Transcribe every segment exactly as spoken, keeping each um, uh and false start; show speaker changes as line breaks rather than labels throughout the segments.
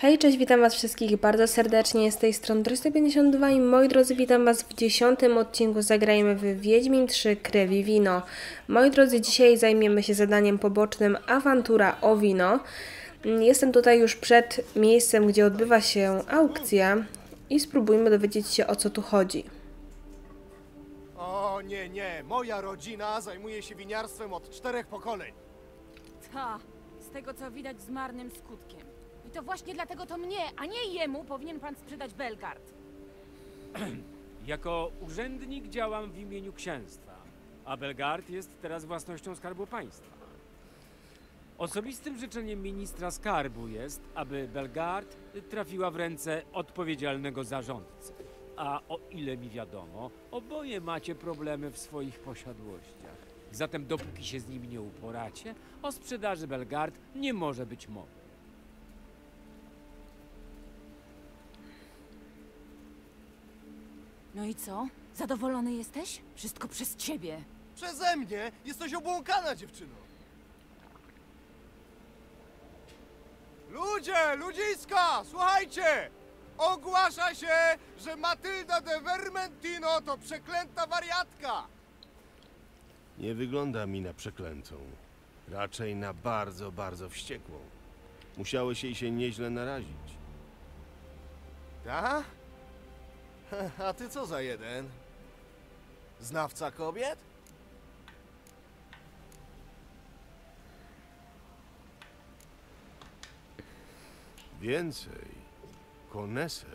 Hej, cześć, witam was wszystkich bardzo serdecznie, z tej strony trzysta pięćdziesiąt dwa i moi drodzy, witam was w dziesiątym odcinku Zagrajmy w Wiedźmin trzy Krew i Wino. Moi drodzy, dzisiaj zajmiemy się zadaniem pobocznym Awantura o wino. Jestem tutaj już przed miejscem, gdzie odbywa się aukcja i spróbujmy dowiedzieć się, o co tu chodzi.
O nie, nie, moja rodzina zajmuje się winiarstwem od czterech pokoleń.
Ta, z tego co widać z marnym skutkiem. I to właśnie dlatego to mnie, a nie jemu powinien pan sprzedać Belgard.
Jako urzędnik działam w imieniu księstwa, a Belgard jest teraz własnością Skarbu Państwa. Osobistym życzeniem ministra skarbu jest, aby Belgard trafiła w ręce odpowiedzialnego zarządcy. A o ile mi wiadomo, oboje macie problemy w swoich posiadłościach. Zatem dopóki się z nimi nie uporacie, o sprzedaży Belgard nie może być mowy.
No i co? Zadowolony jesteś? Wszystko przez ciebie.
Przeze mnie jesteś obłąkana, dziewczyno. Ludzie, ludziska, słuchajcie! Ogłasza się, że Matylda de Vermentino to przeklęta wariatka!
Nie wygląda mi na przeklętą. Raczej na bardzo, bardzo wściekłą. Musiałeś jej się nieźle narazić.
Ta? A ty co za jeden? Znawca kobiet?
Więcej. Koneser.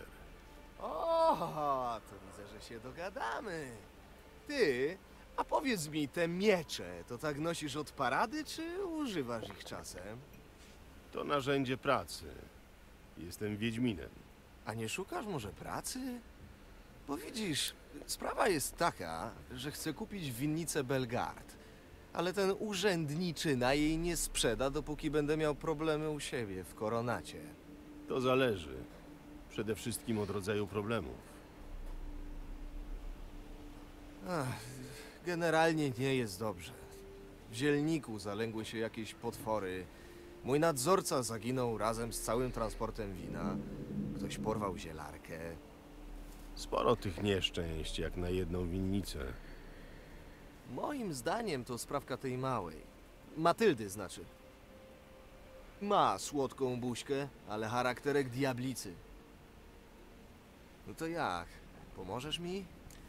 O, to widzę, że się dogadamy. Ty, a powiedz mi, te miecze to tak nosisz od parady, czy używasz ich czasem?
To narzędzie pracy. Jestem Wiedźminem.
A nie szukasz może pracy? Bo widzisz, sprawa jest taka, że chcę kupić winnicę Belgard, ale ten urzędniczyna jej nie sprzeda, dopóki będę miał problemy u siebie w Koronacie.
To zależy. Przede wszystkim od rodzaju problemów.
Ach, generalnie nie jest dobrze. W zielniku zalęgły się jakieś potwory. Mój nadzorca zaginął razem z całym transportem wina. Ktoś porwał zielarkę.
Sporo tych nieszczęść, jak na jedną winnicę.
Moim zdaniem to sprawka tej małej. Matyldy znaczy. Ma słodką buźkę, ale charakterek diablicy. No to jak? Pomożesz mi?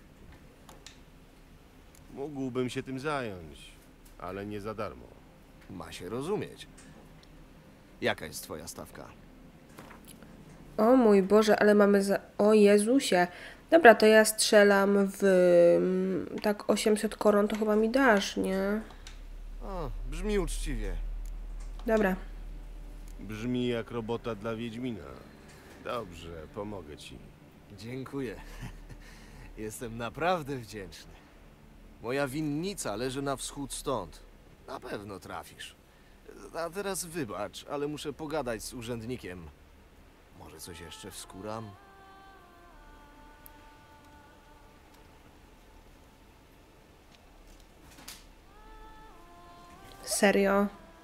Mógłbym się tym zająć, ale nie za darmo.
Ma się rozumieć. Jaka jest twoja stawka?
O mój Boże, ale mamy za... O Jezusie. Dobra, to ja strzelam w... mm, tak osiemset koron to chyba mi dasz, nie?
O, brzmi uczciwie.
Dobra.
Brzmi jak robota dla Wiedźmina. Dobrze, pomogę ci.
Dziękuję. Jestem naprawdę wdzięczny. Moja winnica leży na wschód stąd. Na pewno trafisz. A teraz wybacz, ale muszę pogadać z urzędnikiem. Może coś jeszcze wskuram?
Serio?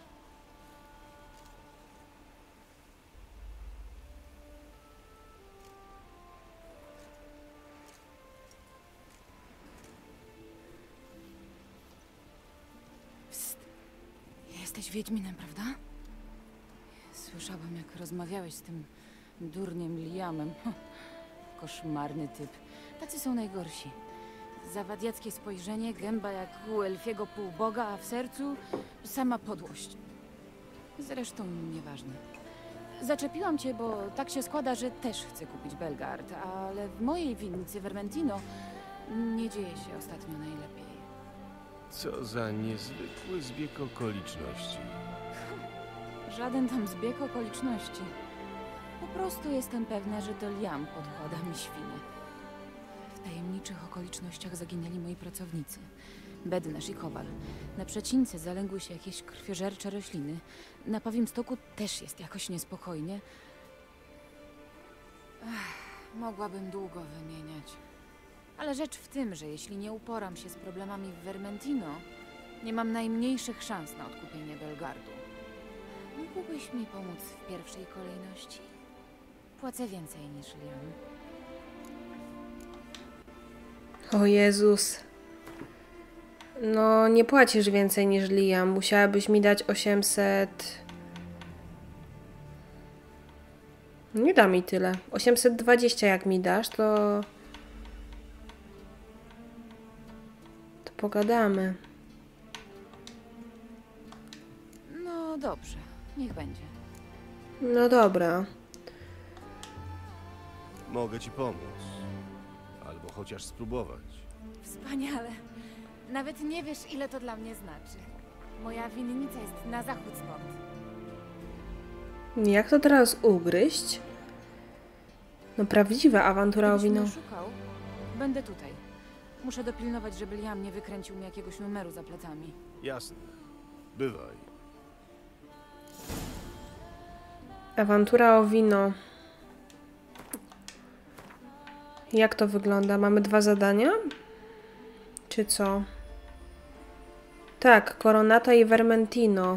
Psst. Jesteś Wiedźminem, prawda? Słyszałam, jak rozmawiałeś z tym durniem Liamem. Koszmarny typ. Tacy są najgorsi. Zawadiackie spojrzenie, gęba jak u elfiego półboga, a w sercu sama podłość. Zresztą nieważne. Zaczepiłam cię, bo tak się składa, że też chcę kupić Belgard, ale w mojej winnicy Vermentino nie dzieje się ostatnio najlepiej.
Co za niezwykły zbieg okoliczności.
Żaden tam zbieg okoliczności. Po prostu jestem pewna, że to Liam podkłada mi świnie. W tajemniczych okolicznościach zaginęli moi pracownicy. Bednarz i Kowal. Na przecince zalęgły się jakieś krwiożercze rośliny. Na Pawim Stoku też jest jakoś niespokojnie. Ech, mogłabym długo wymieniać. Ale rzecz w tym, że jeśli nie uporam się z problemami w Vermentino, nie mam najmniejszych szans na odkupienie Belgardu. Mógłbyś mi pomóc w pierwszej kolejności? Zapłacę więcej niż Liam.
O Jezus. No, nie płacisz więcej niż Liam. Musiałabyś mi dać osiemset... Nie da mi tyle. osiemset dwadzieścia jak mi dasz, to... To pogadamy.
No dobrze, niech będzie.
No dobra.
Mogę ci pomóc. Albo chociaż spróbować.
Wspaniale. Nawet nie wiesz, ile to dla mnie znaczy. Moja winnica jest na zachód stąd.
Jak to teraz ugryźć? No prawdziwa awantura o
Gdybyś
wino.
mnie szukał, będę tutaj. Muszę dopilnować, żeby Liam nie wykręcił mi jakiegoś numeru za plecami.
Jasne. Bywaj.
Awantura o wino. Jak to wygląda? Mamy dwa zadania? Czy co? Tak, Coronata i Vermentino.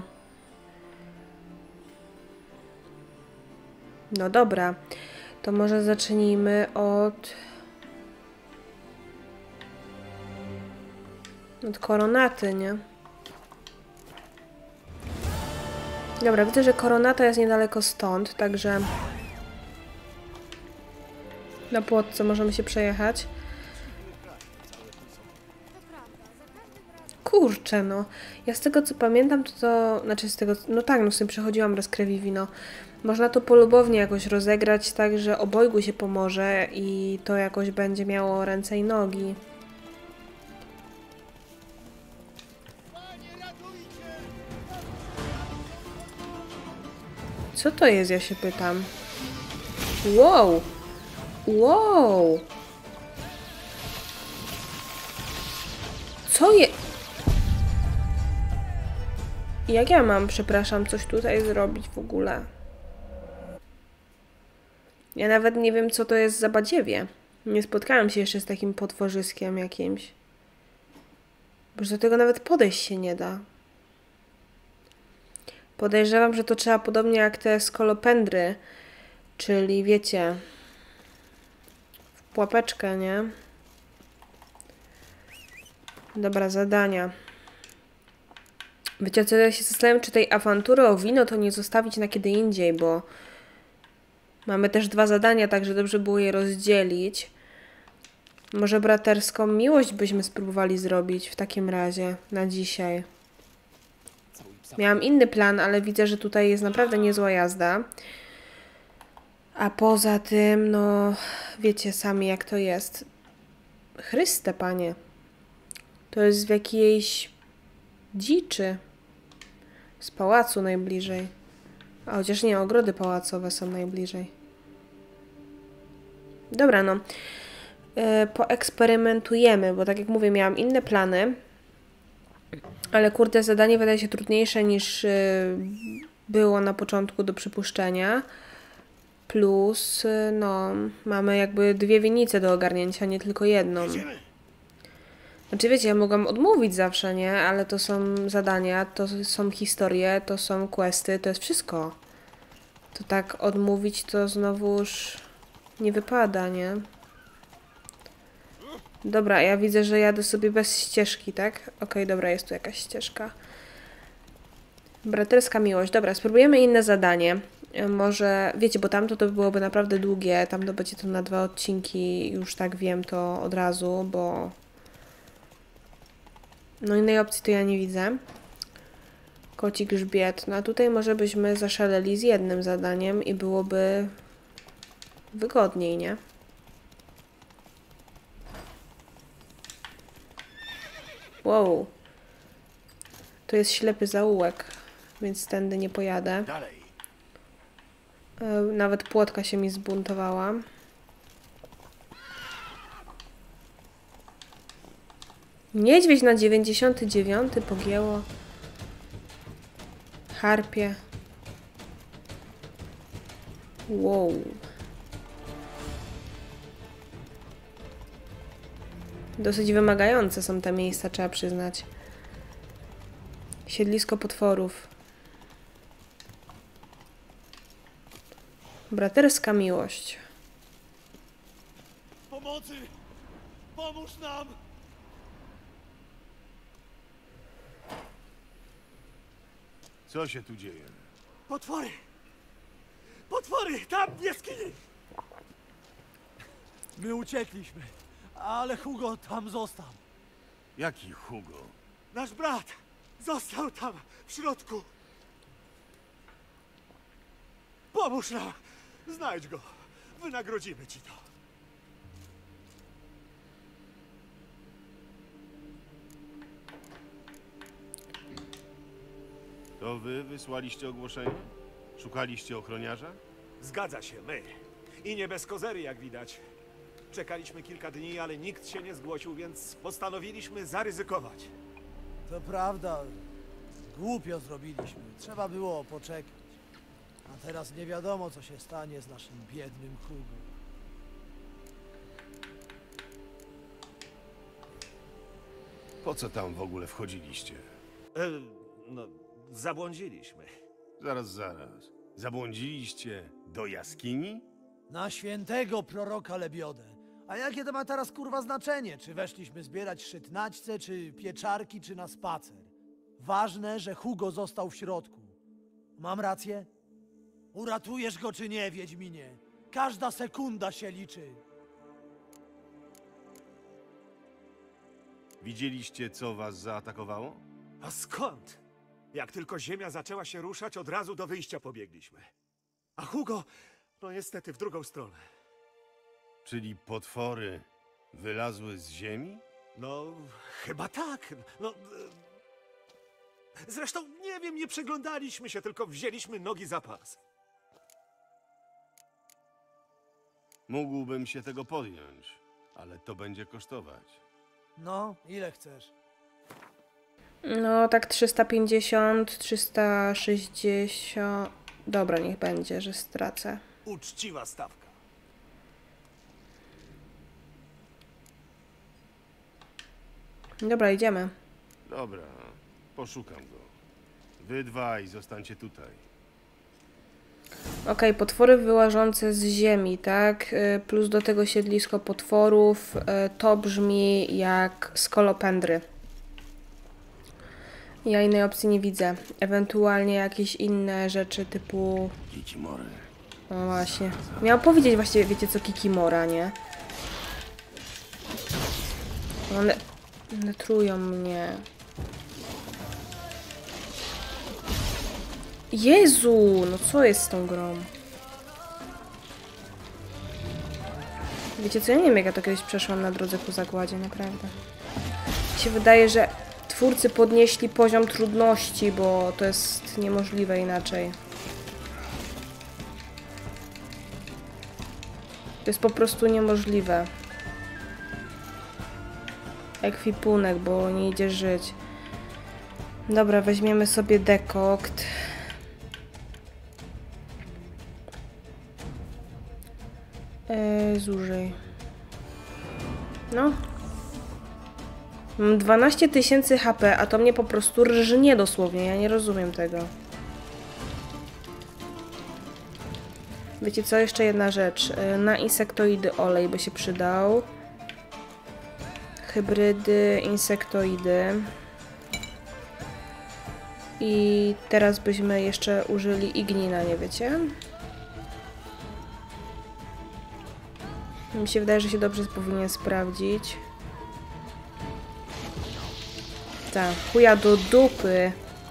No dobra. To może zacznijmy od... Od Koronaty, nie? Dobra, widzę, że Coronata jest niedaleko stąd, także... Na płotce możemy się przejechać. Kurczę, no. Ja z tego co pamiętam, to to... Znaczy z tego... No tak, no sobie przechodziłam raz krew i wino. Można to polubownie jakoś rozegrać, tak że obojgu się pomoże i to jakoś będzie miało ręce i nogi. Co to jest, ja się pytam. Wow! Wow! Co je... Jak ja mam, przepraszam, coś tutaj zrobić w ogóle? Ja nawet nie wiem, co to jest za badziewie. Nie spotkałam się jeszcze z takim potworzyskiem jakimś. Bo do tego nawet podejść się nie da. Podejrzewam, że to trzeba podobnie jak te skolopendry, czyli wiecie, w pułapeczkę, nie? Dobra, zadania. Wiecie co, ja się zastanawiam, czy tej awantury o wino to nie zostawić na kiedy indziej, bo mamy też dwa zadania, także dobrze było je rozdzielić. Może braterską miłość byśmy spróbowali zrobić w takim razie na dzisiaj. Miałam inny plan, ale widzę, że tutaj jest naprawdę niezła jazda. A poza tym, no, wiecie sami jak to jest. Chryste, panie. To jest w jakiejś dziczy. Z pałacu najbliżej. A chociaż nie, ogrody pałacowe są najbliżej. Dobra, no. Yy, poeksperymentujemy, bo tak jak mówię, miałam inne plany. Ale kurde, zadanie wydaje się trudniejsze niż yy, było na początku do przypuszczenia. Plus, yy, no, mamy jakby dwie winnice do ogarnięcia, nie tylko jedną. Znaczy wiecie, ja mogłam odmówić zawsze, nie? Ale to są zadania, to są historie, to są questy, to jest wszystko. To tak odmówić to znowuż nie wypada, nie? Dobra, ja widzę, że jadę sobie bez ścieżki, tak? Okej, okay, dobra, jest tu jakaś ścieżka. Braterska miłość. Dobra, spróbujemy inne zadanie. Może, wiecie, bo tamto to byłoby naprawdę długie. Tam to będzie to na dwa odcinki. Już tak wiem to od razu, bo... No innej opcji to ja nie widzę. Koci grzbiet. No a tutaj może byśmy zaszaleli z jednym zadaniem i byłoby wygodniej, nie? Wow. To jest ślepy zaułek, więc tędy nie pojadę.
Dalej.
Nawet płotka się mi zbuntowała. Niedźwiedź na dziewięćdziesiąty dziewiąty pogięło. Harpie. Wow. Dosyć wymagające są te miejsca, trzeba przyznać. Siedlisko potworów. Braterska miłość.
Pomocy! Pomóż nam!
Co się tu dzieje?
Potwory! Potwory! Tam w jaskini! My uciekliśmy, ale Hugo tam został.
Jaki Hugo?
Nasz brat został tam w środku. Pomóż nam! Znajdź go! Wynagrodzimy ci to.
To wy wysłaliście ogłoszenie? Szukaliście ochroniarza?
Zgadza się, my. I nie bez kozery, jak widać. Czekaliśmy kilka dni, ale nikt się nie zgłosił, więc postanowiliśmy zaryzykować.
To prawda. Głupio zrobiliśmy. Trzeba było poczekać. A teraz nie wiadomo, co się stanie z naszym biednym Hugo.
Po co tam w ogóle wchodziliście?
E, no, zabłądziliśmy.
Zaraz, zaraz. Zabłądziliście do jaskini?
Na świętego proroka Lebiodę. A jakie to ma teraz kurwa znaczenie? Czy weszliśmy zbierać szytnaćce, czy pieczarki, czy na spacer? Ważne, że Hugo został w środku. Mam rację? Uratujesz go czy nie, Wiedźminie? Każda sekunda się liczy.
Widzieliście, co was zaatakowało?
A skąd? Jak tylko ziemia zaczęła się ruszać, od razu do wyjścia pobiegliśmy. A Hugo, no niestety w drugą stronę.
Czyli potwory wylazły z ziemi?
No, chyba tak. No, e, zresztą nie wiem, nie przeglądaliśmy się, tylko wzięliśmy nogi za pas.
Mógłbym się tego podjąć, ale to będzie kosztować.
No, ile chcesz?
No, tak trzysta pięćdziesiąt, trzysta sześćdziesiąt... Dobra, niech będzie, że stracę.
Uczciwa stawka.
Dobra, idziemy.
Dobra, poszukam go. Wy dwaj zostańcie tutaj.
Okej, potwory wyłażące z ziemi, tak? Y, Plus do tego siedlisko potworów. Y, To brzmi jak skolopendry. Ja innej opcji nie widzę. Ewentualnie jakieś inne rzeczy typu...
Kikimory.
No właśnie. Miał powiedzieć właściwie, wiecie co, Kikimora, nie? One... One trują mnie. Jezu! No co jest z tą grą? Wiecie co, ja nie wiem jak ja to kiedyś przeszłam na drodze ku zagładzie, naprawdę. Mi się wydaje, że twórcy podnieśli poziom trudności, bo to jest niemożliwe inaczej. To jest po prostu niemożliwe. Ekwipunek, bo nie idzie żyć. Dobra, weźmiemy sobie dekokt. Eee, zużyj. No. Mam dwanaście tysięcy H P, a to mnie po prostu rżnie dosłownie. Ja nie rozumiem tego. Wiecie co? Jeszcze jedna rzecz. Na insektoidy olej by się przydał. Hybrydy, insektoidy. I teraz byśmy jeszcze użyli ignina, nie wiecie? Mi się wydaje, że się dobrze powinien sprawdzić. Tak, chuja do dupy.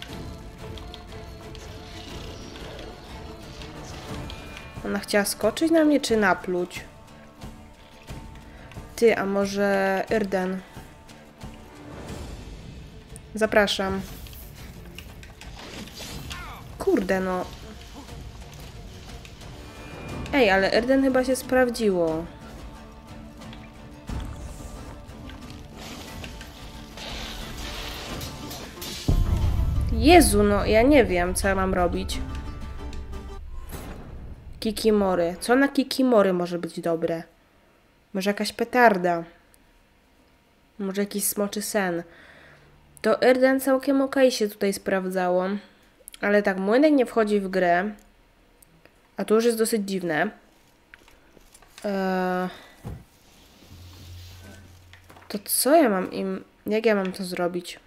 Ona chciała skoczyć na mnie, czy napluć? Ty, a może Irden? Zapraszam. Kurde, no. Ej, ale Irden chyba się sprawdziło. Jezu, no ja nie wiem, co ja mam robić. Kikimory. Co na Kikimory może być dobre? Może jakaś petarda? Może jakiś smoczy sen? To Irden całkiem okej się tutaj sprawdzało. Ale tak, młynek nie wchodzi w grę. A to już jest dosyć dziwne. Eee... To co ja mam im... Jak ja mam to zrobić?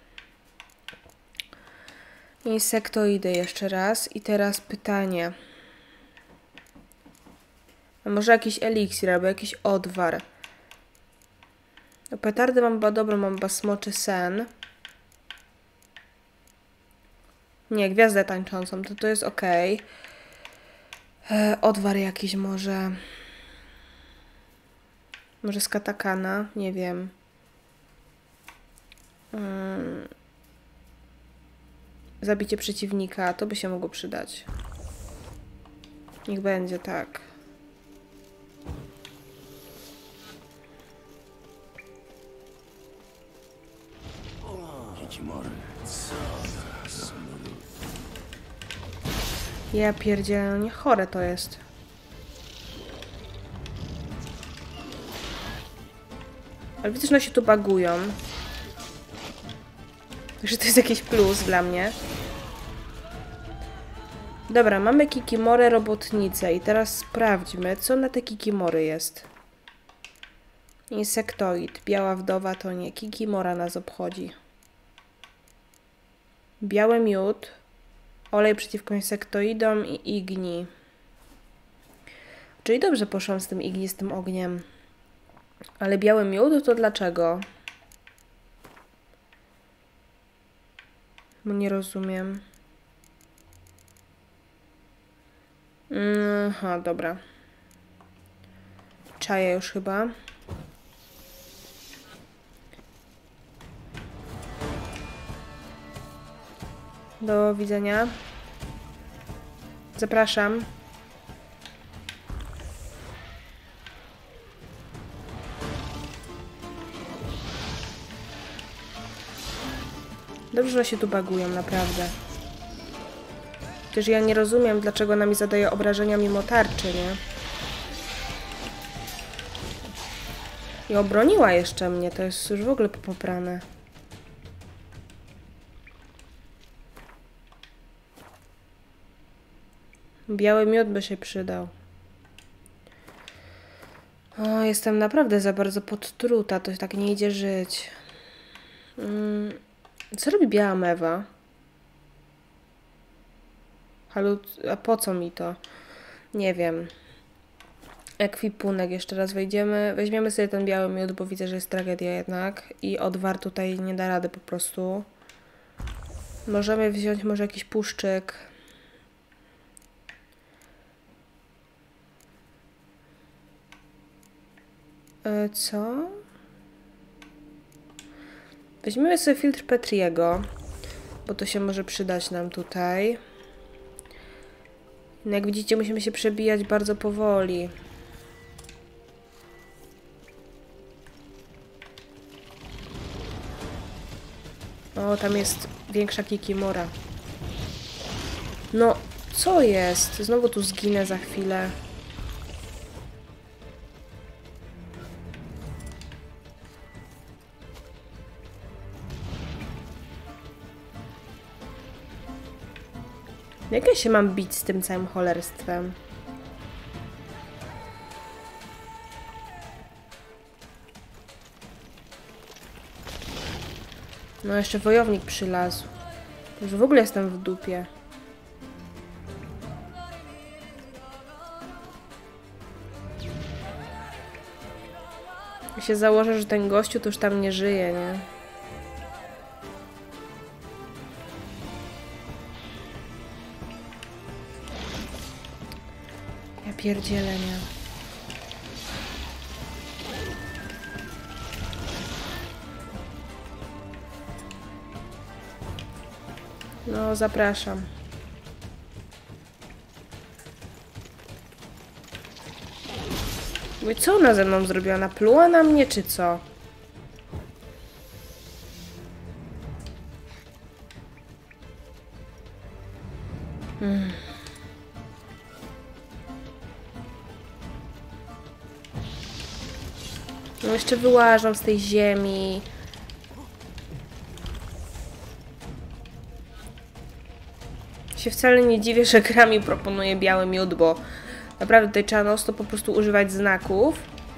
Insektoidy jeszcze raz. I teraz pytanie. A może jakiś eliksir albo jakiś odwar. No, petardy mam chyba dobrą, mam chyba smoczy sen. Nie, gwiazdę tańczącą, to to jest ok. E, odwar jakiś może. Może z katakana, nie wiem. Hmm. Zabicie przeciwnika, to by się mogło przydać. Niech będzie tak. Ja pierdzielę, nie chore to jest. Ale widzę, że one się tu bagują. Także to jest jakiś plus dla mnie. Dobra, mamy kikimorę robotnicę i teraz sprawdźmy, co na te kikimory jest. Insektoid, biała wdowa to nie, kikimora nas obchodzi. Biały miód, olej przeciwko insektoidom i igni. Czyli dobrze poszłam z tym ignistym ogniem. Ale biały miód to dlaczego? Bo nie rozumiem. Aha, dobra. Czaję już chyba. Do widzenia. Zapraszam. Dobrze, że się tu bagują, naprawdę. Przecież ja nie rozumiem, dlaczego ona mi zadaje obrażenia mimo tarczy, nie? I obroniła jeszcze mnie, to jest już w ogóle poprane. Biały miód by się przydał. O, jestem naprawdę za bardzo podtruta, to tak nie idzie żyć. Hmm. Co robi biała mewa? Halut... A po co mi to? Nie wiem. Ekwipunek. Jeszcze raz wejdziemy. Weźmiemy sobie ten biały miód, bo widzę, że jest tragedia jednak. I odwar tutaj nie da rady po prostu. Możemy wziąć może jakiś puszczyk. E, co? Weźmiemy sobie filtr Petriego, bo to się może przydać nam tutaj. No jak widzicie, musimy się przebijać bardzo powoli. O, tam jest większa kikimora. No, co jest? Znowu tu zginę za chwilę. Jak ja się mam bić z tym całym cholerstwem? No jeszcze wojownik przylazł. Już w ogóle jestem w dupie. Ja się założę, że ten gościu to już tam nie żyje, nie? Ja pierdzielę, nie? No, zapraszam. Mówię, co ona ze mną zrobiła? Napluła na mnie, czy co? Hmm. No jeszcze wyłażą z tej ziemi. Się wcale nie dziwię, że gra mi proponuje biały miód, bo naprawdę tutaj trzeba non stop po prostu używać znaków.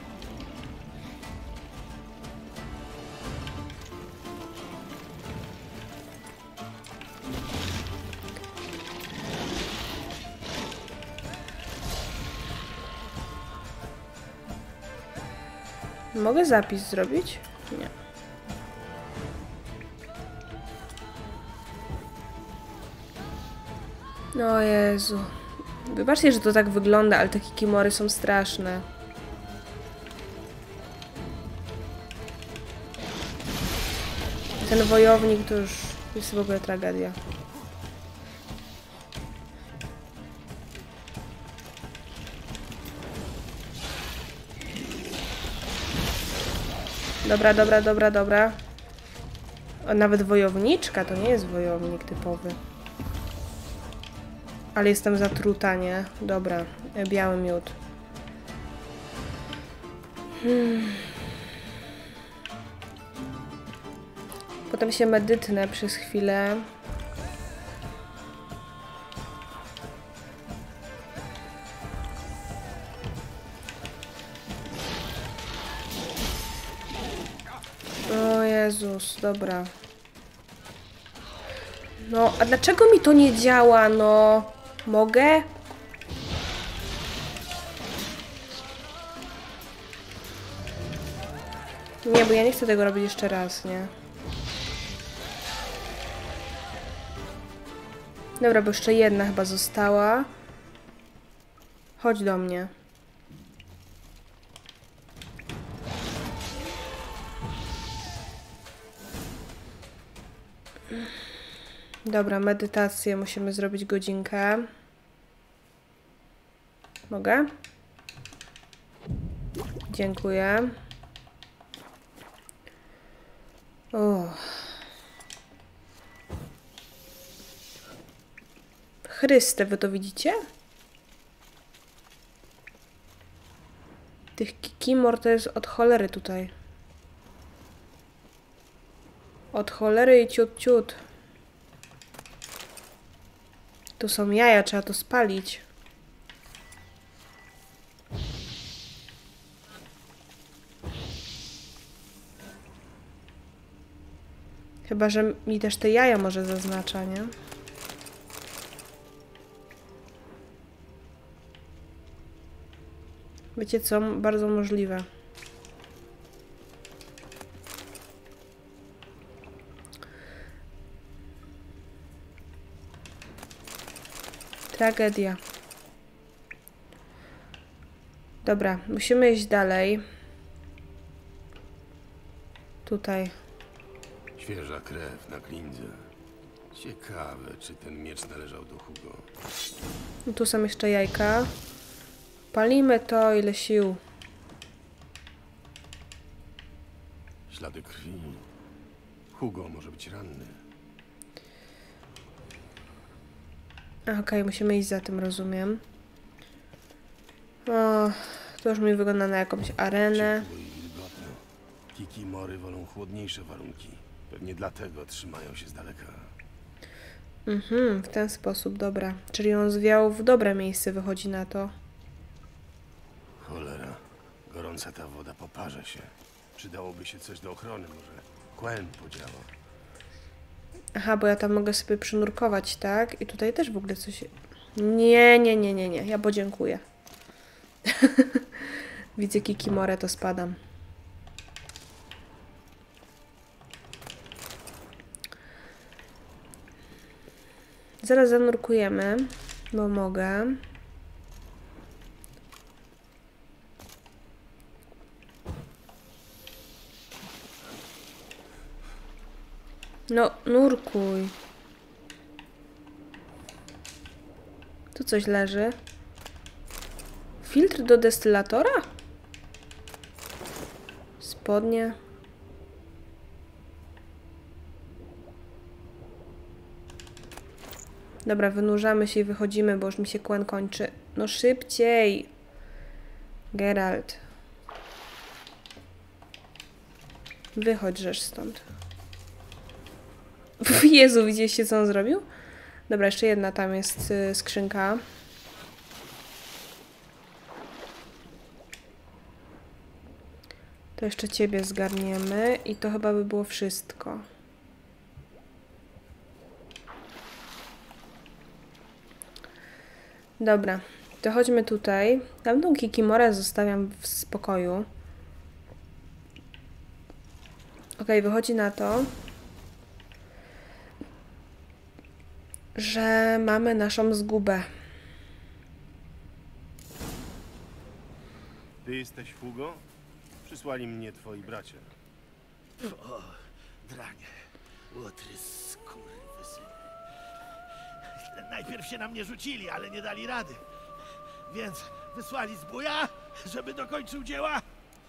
Mogę zapis zrobić? Nie. O Jezu. Wybaczcie, że to tak wygląda, ale te kikimory są straszne. Ten wojownik to już jest w ogóle tragedia. Dobra, dobra, dobra, dobra. O, nawet wojowniczka to nie jest wojownik typowy. Ale jestem zatruta, nie? Dobra, biały miód. Hmm. Potem się medytnę przez chwilę. O Jezus, dobra. No, a dlaczego mi to nie działa, no? Mogę? Nie, bo ja nie chcę tego robić jeszcze raz, nie? Dobra, bo jeszcze jedna chyba została. Chodź do mnie. Dobra, medytację musimy zrobić godzinkę. Mogę? Dziękuję. O. Chryste, wy to widzicie? Tych kikimor to jest od cholery tutaj. Od cholery i ciut ciut. Tu są jaja, trzeba to spalić. Chyba, że mi też te jaja może zaznacza, nie? Wiecie co? Bardzo możliwe. Tragedia. Dobra, musimy iść dalej. Tutaj.
Świeża krew na klindze. Ciekawe, czy ten miecz należał do Hugo.
I tu są jeszcze jajka. Palimy to, ile sił.
Ślady krwi. Hugo może być ranny.
Okej, okay, musimy iść za tym, rozumiem. O, to już mi wygląda na jakąś arenę.
Ciepło i wilgotno. Kikimory wolą chłodniejsze warunki. Pewnie dlatego trzymają się z daleka.
Mhm, w ten sposób, dobra. Czyli on zwiał w dobre miejsce, wychodzi na to.
Cholera. Gorąca ta woda, poparza się. Przydałoby się coś do ochrony, może Quen podziała.
Aha, bo ja tam mogę sobie przynurkować, tak? I tutaj też w ogóle coś... Nie, nie, nie, nie, nie. Ja podziękuję. Widzę kikimorę, to spadam. Zaraz zanurkujemy, bo mogę. No, nurkuj. Tu coś leży. Filtr do destylatora? Spodnie. Dobra, wynurzamy się i wychodzimy, bo już mi się Quen kończy. No szybciej! Geralt. Wychodź żeż stąd. Jezu, widzieliście, co on zrobił? Dobra, jeszcze jedna tam jest y, skrzynka. To jeszcze ciebie zgarniemy i to chyba by było wszystko. Dobra, to chodźmy tutaj. Tamtą Kikimorę zostawiam w spokoju. Ok, wychodzi na to, że mamy naszą zgubę.
Ty jesteś Hugo? Przysłali mnie twoi bracia.
O, dranie. Łotry skurwysyny. Najpierw się na mnie rzucili, ale nie dali rady. Więc wysłali zbója, żeby dokończył dzieła.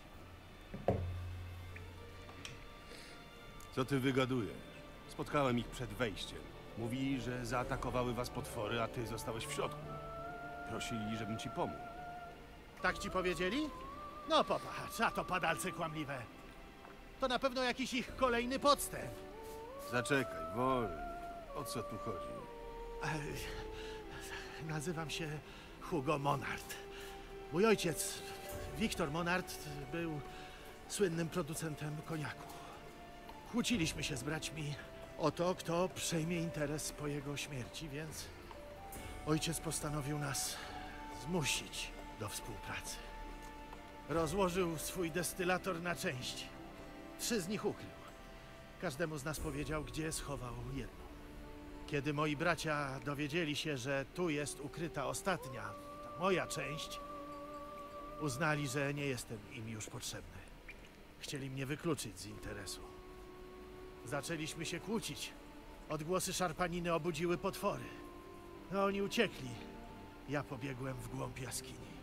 Co ty wygadujesz? Spotkałem ich przed wejściem. Mówili, że zaatakowały was potwory, a ty zostałeś w środku. Prosili, żebym ci pomógł.
Tak ci powiedzieli? No popatrz, a to padalce kłamliwe. To na pewno jakiś ich kolejny podstęp.
Zaczekaj, wolniej. O co tu chodzi?
Ej, nazywam się Hugo Monard. Mój ojciec, Wiktor Monard, był słynnym producentem koniaku. Kłóciliśmy się z braćmi o to, kto przejmie interes po jego śmierci, więc ojciec postanowił nas zmusić do współpracy. Rozłożył swój destylator na części. Trzy z nich ukrył. Każdemu z nas powiedział, gdzie schował jedną. Kiedy moi bracia dowiedzieli się, że tu jest ukryta ostatnia, ta moja część, uznali, że nie jestem im już potrzebny. Chcieli mnie wykluczyć z interesu. Zaczęliśmy się kłócić. Odgłosy szarpaniny obudziły potwory. No, oni uciekli. Ja pobiegłem w głąb jaskini.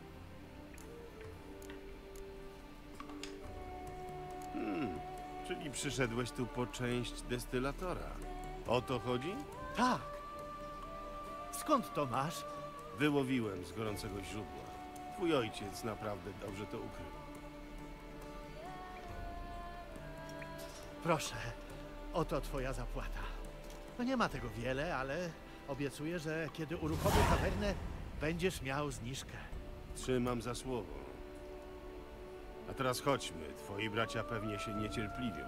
Hmm, czyli przyszedłeś tu po część destylatora. O to chodzi?
Tak. Skąd to masz?
Wyłowiłem z gorącego źródła. Twój ojciec naprawdę dobrze to ukrył.
Proszę, oto twoja zapłata. No nie ma tego wiele, ale obiecuję, że kiedy uruchomię tawernę, będziesz miał zniżkę.
Trzymam za słowo. A teraz chodźmy. Twoi bracia pewnie się niecierpliwią.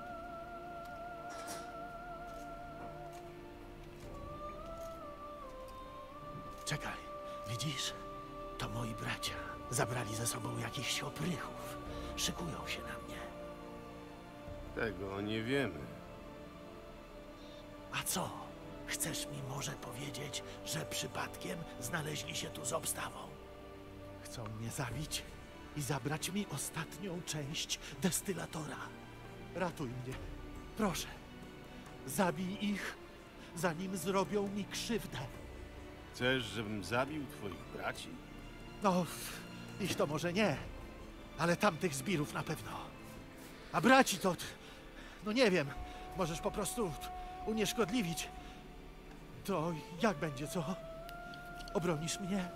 Czekaj, widzisz? To moi bracia. Zabrali ze sobą jakichś oprychów. Szykują się na mnie.
Tego nie wiemy.
A co? Chcesz mi może powiedzieć, że przypadkiem znaleźli się tu z obstawą? Chcą mnie zabić i zabrać mi ostatnią część destylatora. Ratuj mnie. Proszę. Zabij ich, zanim zrobią mi krzywdę.
Chcesz, żebym zabił twoich braci?
No, ich to może nie, ale tamtych zbirów na pewno. A braci to... No nie wiem, możesz po prostu unieszkodliwić. To jak będzie, co? Obronisz mnie?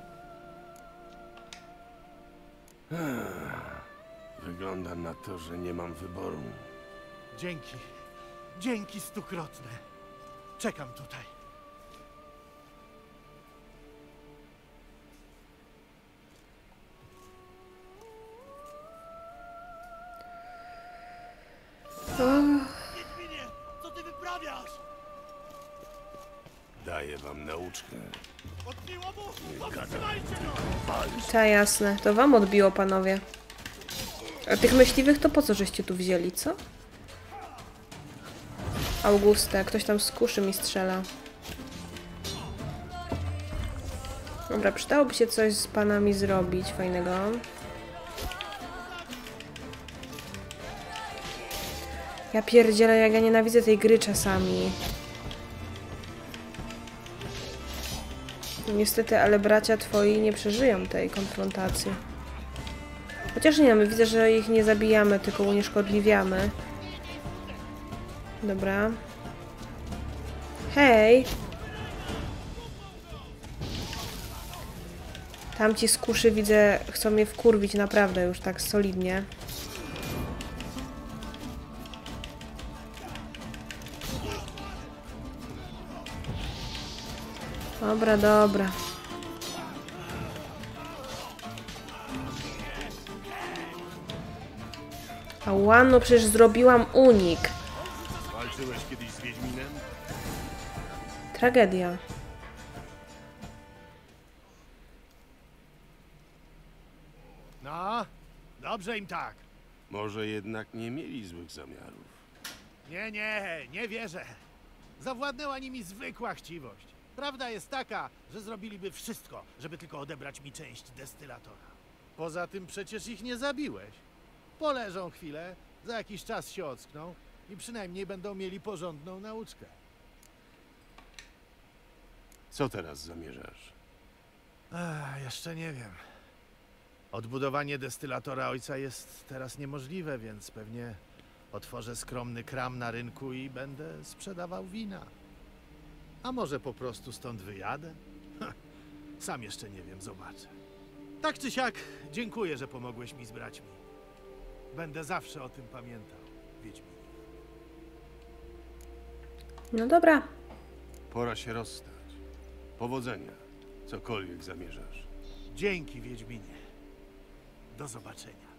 Wygląda na to, że nie mam wyboru.
Dzięki. Dzięki stukrotne. Czekam tutaj. Wiedźminie, co ty wyprawiasz?
Daję wam nauczkę.
Odbiło mu! Powstrzymajcie go!
Ta jasne, to wam odbiło, panowie. A tych myśliwych to po co żeście tu wzięli, co? Auguste, ktoś tam z kuszy mi strzela. Dobra, przydałoby się coś z panami zrobić fajnego. Ja pierdzielę, jak ja nienawidzę tej gry czasami. Niestety, ale bracia twoi nie przeżyją tej konfrontacji. Chociaż nie, my widzę, że ich nie zabijamy, tylko unieszkodliwiamy. Dobra. Hej! Tamci z kuszy, widzę, chcą mnie wkurwić naprawdę już tak solidnie. Dobra, dobra. A łano, przecież zrobiłam unik.
Walczyłeś kiedyś z Wiedźminem?
Tragedia.
No, dobrze im tak.
Może jednak nie mieli złych zamiarów.
Nie, nie, nie wierzę. Zawładnęła nimi zwykła chciwość. Prawda jest taka, że zrobiliby wszystko, żeby tylko odebrać mi część destylatora. Poza tym przecież ich nie zabiłeś. Poleżą chwilę, za jakiś czas się ockną i przynajmniej będą mieli porządną nauczkę.
Co teraz zamierzasz?
Ech, jeszcze nie wiem. Odbudowanie destylatora ojca jest teraz niemożliwe, więc pewnie otworzę skromny kram na rynku i będę sprzedawał wina. A może po prostu stąd wyjadę? Ha, sam jeszcze nie wiem, zobaczę. Tak czy siak, dziękuję, że pomogłeś mi z braćmi. Będę zawsze o tym pamiętał, Wiedźminie.
No dobra.
Pora się rozstać. Powodzenia, cokolwiek zamierzasz.
Dzięki, Wiedźminie. Do zobaczenia.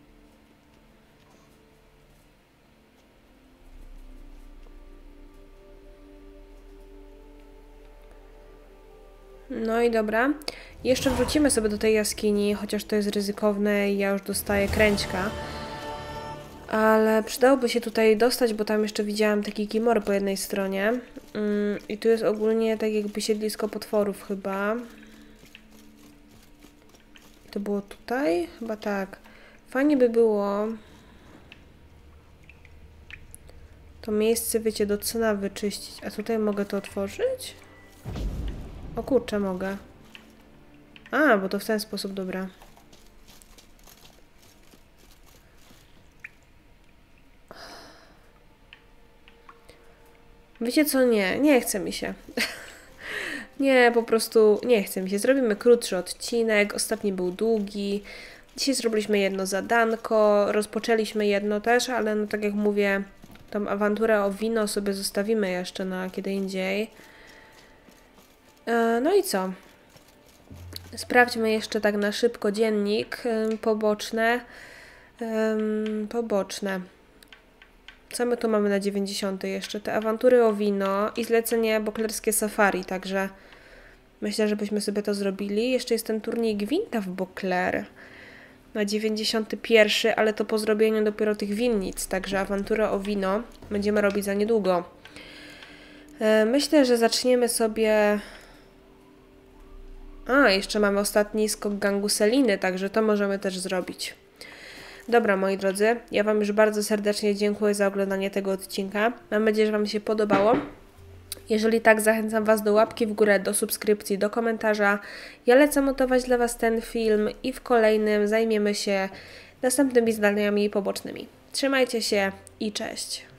No i dobra. Jeszcze wrócimy sobie do tej jaskini, chociaż to jest ryzykowne i ja już dostaję kręćka. Ale przydałoby się tutaj dostać, bo tam jeszcze widziałam taki gimor po jednej stronie. Ym, I tu jest ogólnie tak jakby siedlisko potworów chyba. To było tutaj? Chyba tak. Fajnie by było to miejsce, wiecie, do cna wyczyścić. A tutaj mogę to otworzyć? O kurczę, mogę. A, bo to w ten sposób, dobra. Wiecie co? Nie, nie chce mi się. Nie, po prostu nie chce mi się. Zrobimy krótszy odcinek. Ostatni był długi. Dzisiaj zrobiliśmy jedno zadanko. Rozpoczęliśmy jedno też, ale no tak jak mówię, tą awanturę o wino sobie zostawimy jeszcze na kiedy indziej. No i co? Sprawdźmy jeszcze tak na szybko dziennik poboczne. Um, poboczne. Co my tu mamy na dziewięćdziesiąty jeszcze? Te awantury o wino i zlecenie boklerskie safari, także myślę, że byśmy sobie to zrobili. Jeszcze jest ten turniej gwinta w Bokler na dziewięćdziesiąty pierwszy, ale to po zrobieniu dopiero tych winnic, także awanturę o wino będziemy robić za niedługo. Myślę, że zaczniemy sobie... A, jeszcze mamy ostatni skok gangu Seliny, także to możemy też zrobić. Dobra, moi drodzy, ja Wam już bardzo serdecznie dziękuję za oglądanie tego odcinka. Mam nadzieję, że Wam się podobało. Jeżeli tak, zachęcam Was do łapki w górę, do subskrypcji, do komentarza. Ja lecę montować dla Was ten film i w kolejnym zajmiemy się następnymi zadaniami pobocznymi. Trzymajcie się i cześć!